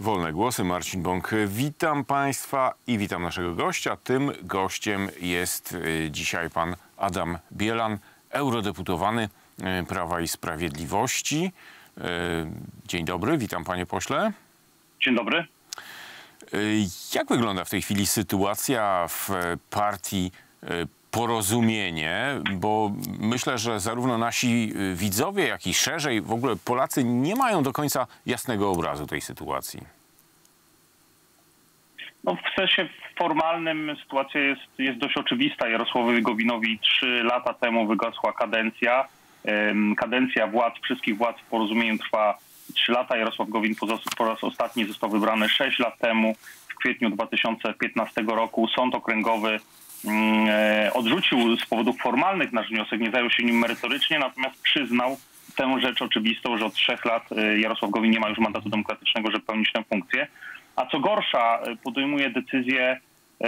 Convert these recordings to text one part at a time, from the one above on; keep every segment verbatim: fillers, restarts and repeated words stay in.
Wolne Głosy, Marcin Bąk. Witam Państwa i witam naszego gościa. Tym gościem jest dzisiaj pan Adam Bielan, eurodeputowany Prawa i Sprawiedliwości. Dzień dobry, witam panie pośle. Dzień dobry. Jak wygląda w tej chwili sytuacja w partii Porozumienie? Bo myślę, że zarówno nasi widzowie, jak i szerzej w ogóle Polacy nie mają do końca jasnego obrazu tej sytuacji. No, w sensie formalnym sytuacja jest, jest dość oczywista. Jarosławowi Gowinowi trzy lata temu wygasła kadencja. Kadencja władz, wszystkich władz w Porozumieniu trwa trzy lata. Jarosław Gowin po raz ostatni został wybrany sześć lat temu, w kwietniu dwa tysiące piętnastego roku. Sąd okręgowy odrzucił z powodów formalnych nasz wniosek, nie zajął się nim merytorycznie, natomiast przyznał tę rzecz oczywistą, że od trzech lat Jarosław Gowin nie ma już mandatu demokratycznego, żeby pełnić tę funkcję. A co gorsza, podejmuje decyzje,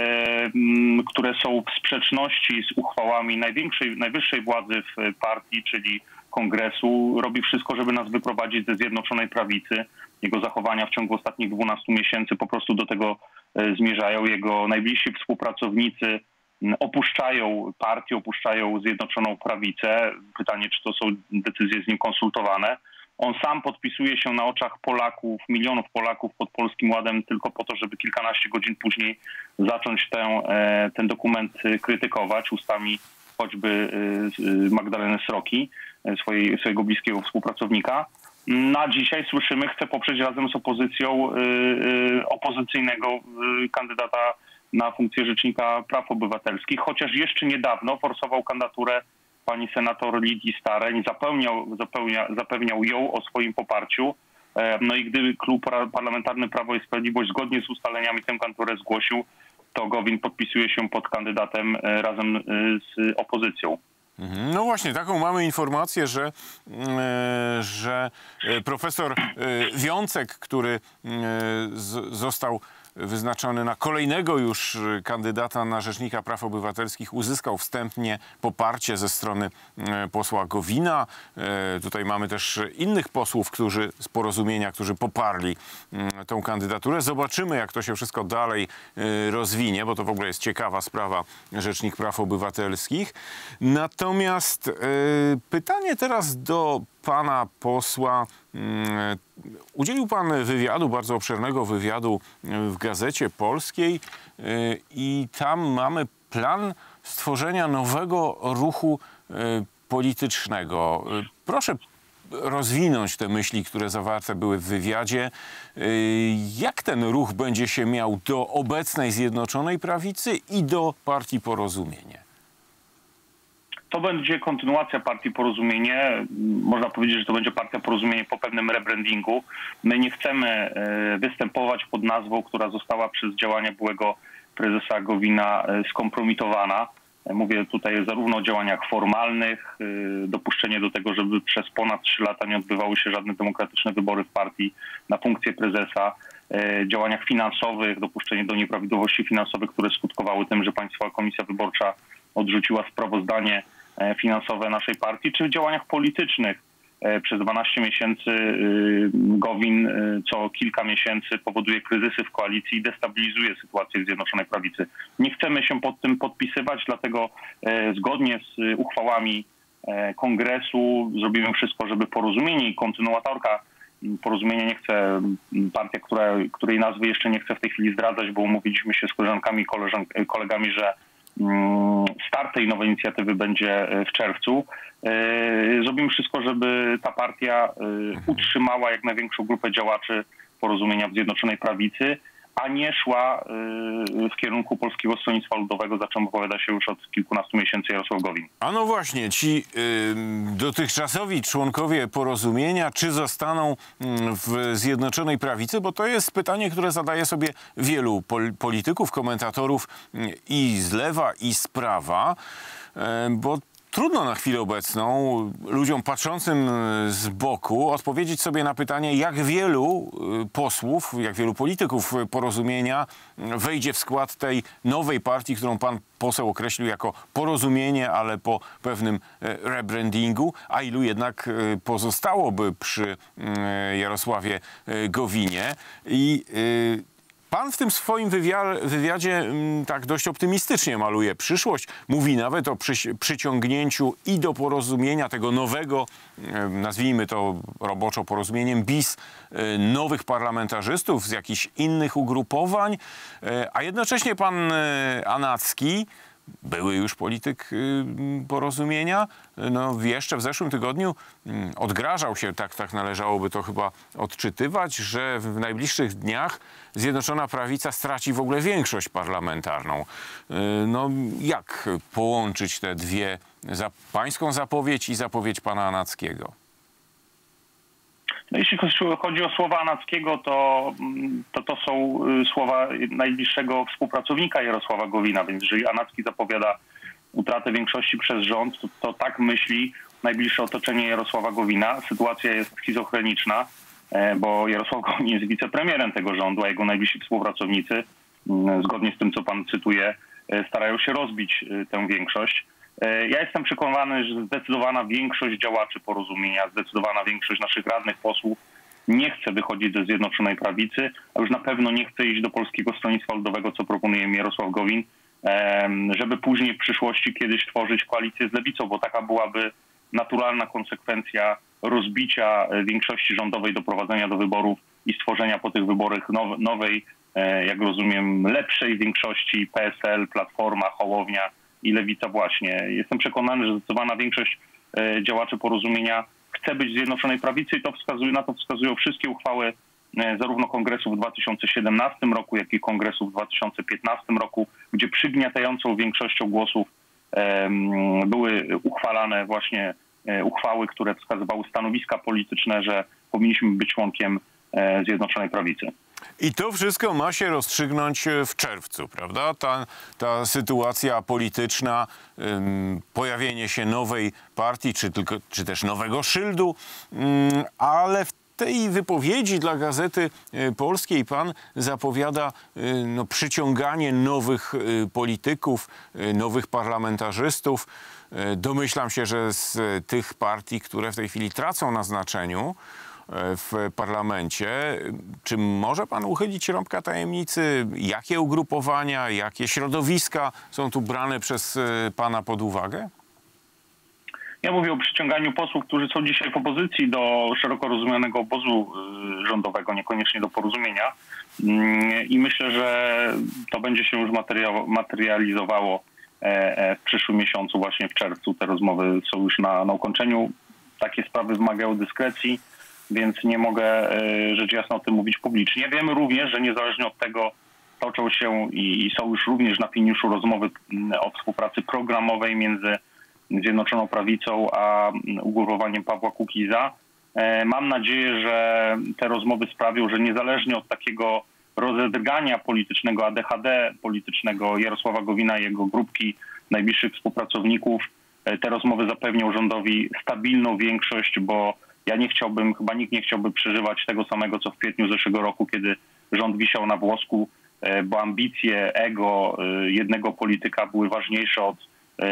które są w sprzeczności z uchwałami największej, najwyższej władzy w partii, czyli Kongresu. Robi wszystko, żeby nas wyprowadzić ze Zjednoczonej Prawicy. Jego zachowania w ciągu ostatnich dwunastu miesięcy po prostu do tego zmierzają. Jego najbliżsi współpracownicy opuszczają partię, opuszczają Zjednoczoną Prawicę. Pytanie, czy to są decyzje z nim konsultowane. On sam podpisuje się na oczach Polaków, milionów Polaków pod Polskim Ładem tylko po to, żeby kilkanaście godzin później zacząć tę, ten dokument krytykować ustami choćby Magdaleny Sroki, swojej, swojego bliskiego współpracownika. Na dzisiaj słyszymy, chce poprzeć razem z opozycją opozycyjnego kandydata na funkcję Rzecznika Praw Obywatelskich, chociaż jeszcze niedawno forsował kandydaturę pani senator Lidii Staroń, zapewniał, zapewnia, zapewniał ją o swoim poparciu. No i gdy klub parlamentarny Prawo i Sprawiedliwość zgodnie z ustaleniami tę kandydaturę zgłosił, to Gowin podpisuje się pod kandydatem razem z opozycją. No właśnie, taką mamy informację, że, że profesor Wiącek, który został wyznaczony na kolejnego już kandydata na Rzecznika Praw Obywatelskich, uzyskał wstępnie poparcie ze strony posła Gowina. Tutaj mamy też innych posłów, którzy z Porozumienia, którzy poparli tą kandydaturę. Zobaczymy, jak to się wszystko dalej rozwinie, bo to w ogóle jest ciekawa sprawa, Rzecznik Praw Obywatelskich. Natomiast pytanie teraz do pana posła. Udzielił pan wywiadu, bardzo obszernego wywiadu w Gazecie Polskiej i tam mamy plan stworzenia nowego ruchu politycznego. Proszę rozwinąć te myśli, które zawarte były w wywiadzie. Jak ten ruch będzie się miał do obecnej Zjednoczonej Prawicy i do partii Porozumienie? To będzie kontynuacja partii Porozumienie. Można powiedzieć, że to będzie partia Porozumienie po pewnym rebrandingu. My nie chcemy występować pod nazwą, która została przez działania byłego prezesa Gowina skompromitowana. Mówię tutaj zarówno o działaniach formalnych, dopuszczenie do tego, żeby przez ponad trzy lata nie odbywały się żadne demokratyczne wybory w partii na funkcję prezesa, działaniach finansowych, dopuszczenie do nieprawidłowości finansowych, które skutkowały tym, że Państwowa Komisja Wyborcza odrzuciła sprawozdanie finansowe naszej partii, czy w działaniach politycznych. Przez dwanaście miesięcy Gowin co kilka miesięcy powoduje kryzysy w koalicji i destabilizuje sytuację w Zjednoczonej Prawicy. Nie chcemy się pod tym podpisywać, dlatego zgodnie z uchwałami Kongresu zrobimy wszystko, żeby Porozumienie i kontynuatorka Porozumienia nie chce, partia, która, której nazwy jeszcze nie chcę w tej chwili zdradzać, bo umówiliśmy się z koleżankami i kolegami, że start tej nowej inicjatywy będzie w czerwcu. Zrobimy wszystko, żeby ta partia utrzymała jak największą grupę działaczy Porozumienia w Zjednoczonej Prawicy, a nie szła w kierunku Polskiego Stronnictwa Ludowego, za czym opowiada się już od kilkunastu miesięcy Jarosław Gowin. A no właśnie, ci y, dotychczasowi członkowie Porozumienia, czy zostaną w Zjednoczonej Prawicy? Bo to jest pytanie, które zadaje sobie wielu pol polityków, komentatorów i z lewa, i z prawa, y, bo trudno na chwilę obecną ludziom patrzącym z boku odpowiedzieć sobie na pytanie, jak wielu posłów, jak wielu polityków Porozumienia wejdzie w skład tej nowej partii, którą pan poseł określił jako Porozumienie, ale po pewnym rebrandingu, a ilu jednak pozostałoby przy Jarosławie Gowinie. I pan w tym swoim wywiadzie tak dość optymistycznie maluje przyszłość. Mówi nawet o przy, przyciągnięciu i do Porozumienia tego nowego, nazwijmy to roboczo Porozumieniem bis, nowych parlamentarzystów z jakichś innych ugrupowań, a jednocześnie pan Anacki, były już polityk Porozumienia, no jeszcze w zeszłym tygodniu odgrażał się, tak, tak należałoby to chyba odczytywać, że w najbliższych dniach Zjednoczona Prawica straci w ogóle większość parlamentarną. No jak połączyć te dwie, za pańską zapowiedź i zapowiedź pana Anackiego? No, jeśli chodzi o słowa Anackiego, to, to to są słowa najbliższego współpracownika Jarosława Gowina, więc jeżeli Anacki zapowiada utratę większości przez rząd, to, to tak myśli najbliższe otoczenie Jarosława Gowina. Sytuacja jest schizofreniczna, bo Jarosław Gowin jest wicepremierem tego rządu, a jego najbliżsi współpracownicy, zgodnie z tym, co pan cytuje, starają się rozbić tę większość. Ja jestem przekonany, że zdecydowana większość działaczy Porozumienia, zdecydowana większość naszych radnych posłów nie chce wychodzić ze Zjednoczonej Prawicy, a już na pewno nie chce iść do Polskiego Stronnictwa Ludowego, co proponuje Jarosław Gowin, żeby później w przyszłości kiedyś tworzyć koalicję z Lewicą, bo taka byłaby naturalna konsekwencja rozbicia większości rządowej, doprowadzenia do wyborów i stworzenia po tych wyborach nowej, jak rozumiem, lepszej większości P S L, Platforma, Hołownia i Lewica właśnie. Jestem przekonany, że zdecydowana większość działaczy Porozumienia chce być w Zjednoczonej Prawicy i to wskazuje, na to wskazują wszystkie uchwały zarówno kongresu w dwa tysiące siedemnastym roku, jak i kongresu w dwa tysiące piętnastym roku, gdzie przygniatającą większością głosów były uchwalane właśnie uchwały, które wskazywały stanowiska polityczne, że powinniśmy być członkiem Zjednoczonej Prawicy. I to wszystko ma się rozstrzygnąć w czerwcu, prawda? Ta, ta sytuacja polityczna, ym, pojawienie się nowej partii, czy, tylko, czy też nowego szyldu, ym, ale w tej wypowiedzi dla Gazety Polskiej pan zapowiada y, no, przyciąganie nowych y, polityków, y, nowych parlamentarzystów. Y, domyślam się, że z y, tych partii, które w tej chwili tracą na znaczeniu w parlamencie. Czy może pan uchylić rąbka tajemnicy? Jakie ugrupowania, jakie środowiska są tu brane przez pana pod uwagę? Ja mówię o przyciąganiu posłów, którzy są dzisiaj w opozycji do szeroko rozumianego obozu rządowego, niekoniecznie do Porozumienia. I myślę, że to będzie się już materializowało w przyszłym miesiącu, właśnie w czerwcu. Te rozmowy są już na, na ukończeniu. Takie sprawy wymagają dyskrecji, więc nie mogę rzecz jasna o tym mówić publicznie. Wiemy również, że niezależnie od tego toczą się i są już również na finiszu rozmowy o współpracy programowej między Zjednoczoną Prawicą a ugrupowaniem Pawła Kukiza. Mam nadzieję, że te rozmowy sprawią, że niezależnie od takiego rozedrgania politycznego, A D H D politycznego Jarosława Gowina i jego grupki najbliższych współpracowników, te rozmowy zapewnią rządowi stabilną większość, bo ja nie chciałbym, chyba nikt nie chciałby przeżywać tego samego, co w kwietniu zeszłego roku, kiedy rząd wisiał na włosku, bo ambicje, ego jednego polityka były ważniejsze od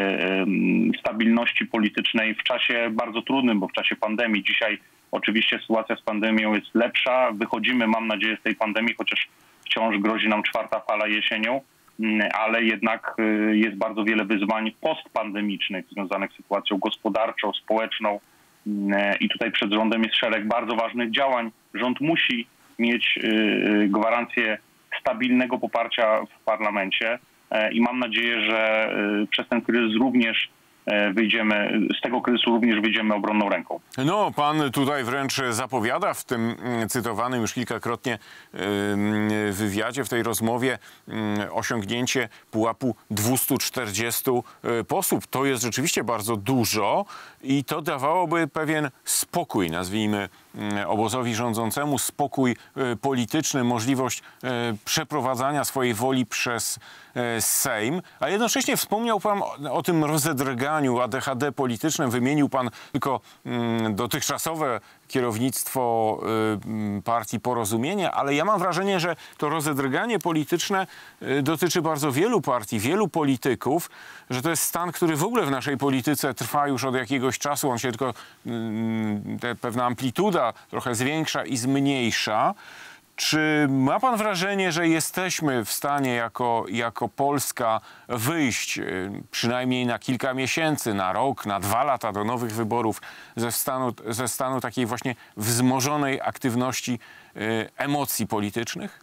stabilności politycznej w czasie bardzo trudnym, bo w czasie pandemii. Dzisiaj oczywiście sytuacja z pandemią jest lepsza. Wychodzimy, mam nadzieję, z tej pandemii, chociaż wciąż grozi nam czwarta fala jesienią, ale jednak jest bardzo wiele wyzwań postpandemicznych związanych z sytuacją gospodarczą, społeczną i tutaj przed rządem jest szereg bardzo ważnych działań. Rząd musi mieć gwarancję stabilnego poparcia w parlamencie i mam nadzieję, że przez ten kryzys również wyjdziemy, z tego kryzysu również wyjdziemy obronną ręką. No, pan tutaj wręcz zapowiada w tym cytowanym już kilkakrotnie wywiadzie, w tej rozmowie osiągnięcie pułapu dwustu czterdziestu posłów. To jest rzeczywiście bardzo dużo i to dawałoby pewien spokój, nazwijmy obozowi rządzącemu, spokój polityczny, możliwość przeprowadzania swojej woli przez Sejm. A jednocześnie wspomniał pan o tym rozedrganiu A D H D politycznym. Wymienił pan tylko dotychczasowe kierownictwo partii Porozumienie, ale ja mam wrażenie, że to rozedrganie polityczne dotyczy bardzo wielu partii, wielu polityków, że to jest stan, który w ogóle w naszej polityce trwa już od jakiegoś czasu. On się tylko, te pewna amplituda trochę zwiększa i zmniejsza. Czy ma pan wrażenie, że jesteśmy w stanie jako, jako Polska wyjść przynajmniej na kilka miesięcy, na rok, na dwa lata do nowych wyborów ze stanu, ze stanu takiej właśnie wzmożonej aktywności emocji politycznych?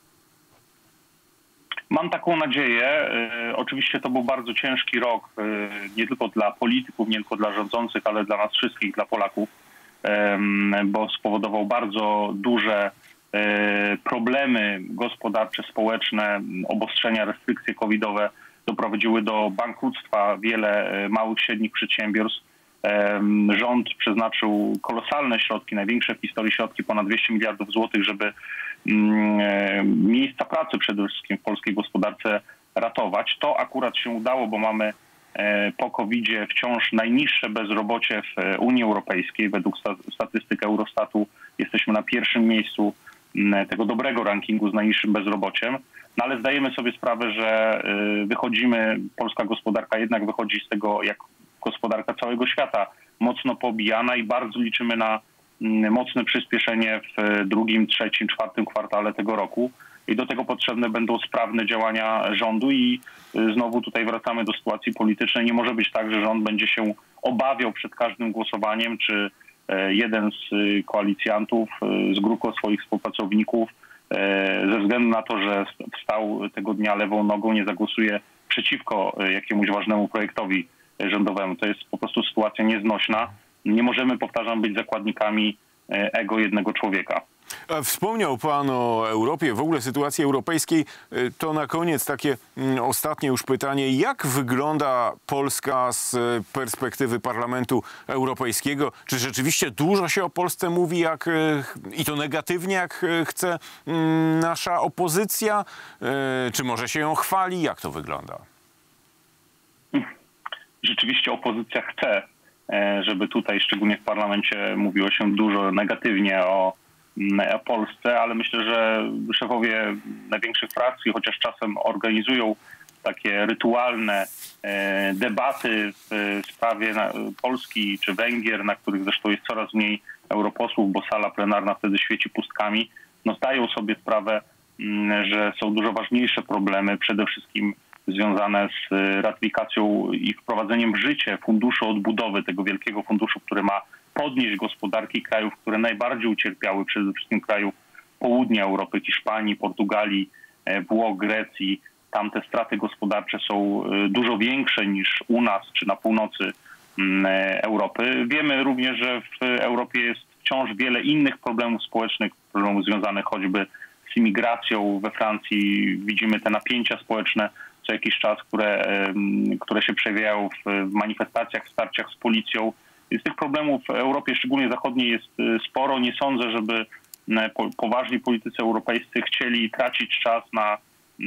Mam taką nadzieję. Oczywiście to był bardzo ciężki rok, nie tylko dla polityków, nie tylko dla rządzących, ale dla nas wszystkich, dla Polaków, bo spowodował bardzo duże problemy gospodarcze, społeczne, obostrzenia, restrykcje covidowe doprowadziły do bankructwa wiele małych, średnich przedsiębiorstw. Rząd przeznaczył kolosalne środki, największe w historii środki, ponad dwieście miliardów złotych, żeby miejsca pracy przede wszystkim w polskiej gospodarce ratować. To akurat się udało, bo mamy po kowidzie wciąż najniższe bezrobocie w Unii Europejskiej. Według statystyk Eurostatu jesteśmy na pierwszym miejscu tego dobrego rankingu z najniższym bezrobociem. No ale zdajemy sobie sprawę, że wychodzimy, polska gospodarka jednak wychodzi z tego jak gospodarka całego świata mocno pobijana i bardzo liczymy na mocne przyspieszenie w drugim, trzecim, czwartym kwartale tego roku. I do tego potrzebne będą sprawne działania rządu i znowu tutaj wracamy do sytuacji politycznej. Nie może być tak, że rząd będzie się obawiał przed każdym głosowaniem, czy jeden z koalicjantów z grupą swoich współpracowników ze względu na to, że wstał tego dnia lewą nogą, nie zagłosuje przeciwko jakiemuś ważnemu projektowi rządowemu. To jest po prostu sytuacja nieznośna. Nie możemy, powtarzam, być zakładnikami ego jednego człowieka. Wspomniał pan o Europie, w ogóle sytuacji europejskiej. To na koniec takie ostatnie już pytanie. Jak wygląda Polska z perspektywy Parlamentu Europejskiego? Czy rzeczywiście dużo się o Polsce mówi, jak, i to negatywnie, jak chce nasza opozycja? Czy może się ją chwali? Jak to wygląda? Rzeczywiście opozycja chce, żeby tutaj, szczególnie w parlamencie, mówiło się dużo negatywnie o o Polsce, ale myślę, że szefowie największych frakcji, chociaż czasem organizują takie rytualne debaty w sprawie Polski czy Węgier, na których zresztą jest coraz mniej europosłów, bo sala plenarna wtedy świeci pustkami, no zdają sobie sprawę, że są dużo ważniejsze problemy, przede wszystkim związane z ratyfikacją i wprowadzeniem w życie funduszu odbudowy, tego wielkiego funduszu, który ma podnieść gospodarki krajów, które najbardziej ucierpiały, przede wszystkim krajów południa Europy, Hiszpanii, Portugalii, Włoch, Grecji. Tam te straty gospodarcze są dużo większe niż u nas czy na północy Europy. Wiemy również, że w Europie jest wciąż wiele innych problemów społecznych, problemów związanych choćby z imigracją. We Francji widzimy te napięcia społeczne co jakiś czas, które, które się przejawiają w manifestacjach, w starciach z policją. Więc tych problemów w Europie, szczególnie zachodniej, jest sporo. Nie sądzę, żeby poważni politycy europejscy chcieli tracić czas na,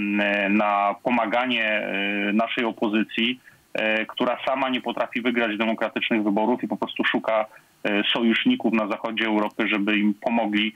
na pomaganie naszej opozycji, która sama nie potrafi wygrać demokratycznych wyborów i po prostu szuka sojuszników na zachodzie Europy, żeby im pomogli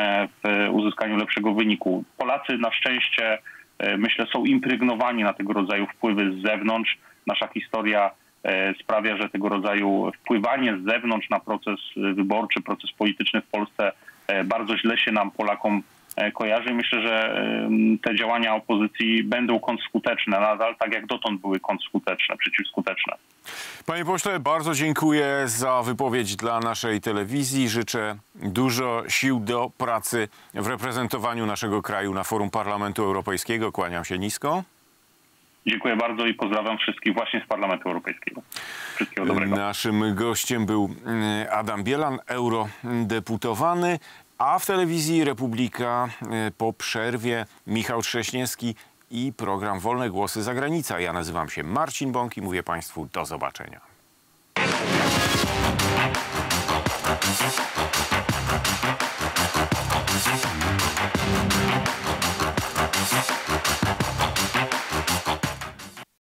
w uzyskaniu lepszego wyniku. Polacy na szczęście, myślę, są impregnowani na tego rodzaju wpływy z zewnątrz. Nasza historia sprawia, że tego rodzaju wpływanie z zewnątrz na proces wyborczy, proces polityczny w Polsce bardzo źle się nam, Polakom, kojarzy. I myślę, że te działania opozycji będą kontrskuteczne nadal, tak jak dotąd były kontrskuteczne, przeciwskuteczne. Panie pośle, bardzo dziękuję za wypowiedź dla naszej telewizji. Życzę dużo sił do pracy w reprezentowaniu naszego kraju na forum Parlamentu Europejskiego. Kłaniam się nisko. Dziękuję bardzo i pozdrawiam wszystkich właśnie z Parlamentu Europejskiego. Wszystkiego dobrego. Naszym gościem był Adam Bielan, eurodeputowany. A w telewizji Republika po przerwie Michał Trześniewski i program Wolne Głosy Zagranica. Ja nazywam się Marcin Bąk i mówię Państwu do zobaczenia.